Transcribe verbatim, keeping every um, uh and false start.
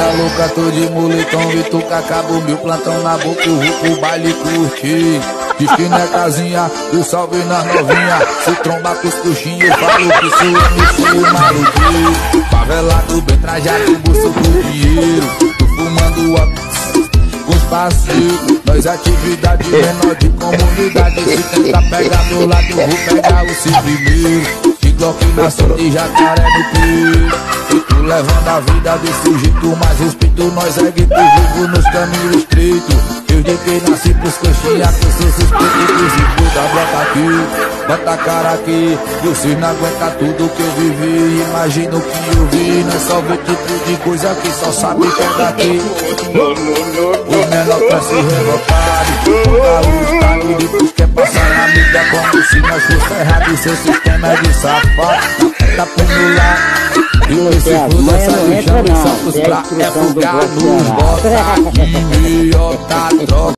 Vida louca, tô de moletom, e tu acabou meu plantão na boca, eu vou pro baile curtir. Diz que não é casinha, do salve nas novinha. Se tromba com os coxinhos, falo que sou M C maluquinho. Favelado, bem trajado, bolso do dinheiro. Tô fumando óculos com os parceiros. Nós atividade menor de comunidade. Se tentar pegar meu lado, vou pegar o seu primeiro. De Glock na sorte e jacaré no peito. E tu levando a vida desse jeito, mas respeito nós é gueto vivo nos caminhos estreitos. Eu de que nasci pros coxinha, que eu sou suspeito que se cuida, bota aqui, bota a cara aqui. Vocês não aguentam tudo que eu vivi, imagino que eu vi. Não é só ver tipo de coisa que só sabe que é daqui. O menor pra se revoltar, o estado de tu quer passar a vida como se nós fosse errado. Seu sistema é de safado, tá por meu lado. E esse fundo, essa lixão, só pros pra é fugar nos bota. Idiota, troca.